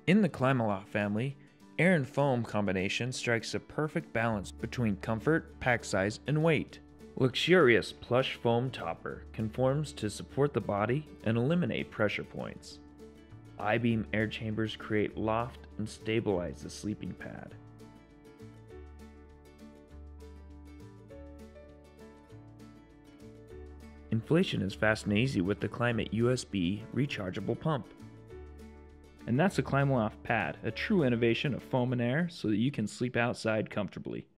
In the Klymaloft family, air and foam combination strikes a perfect balance between comfort, pack size, and weight. Luxurious plush foam topper conforms to support the body and eliminate pressure points. I-beam air chambers create loft and stabilize the sleeping pad. Inflation is fast and easy with the Klymit USB rechargeable pump. And that's a Klymaloft pad, a true innovation of foam and air so that you can sleep outside comfortably.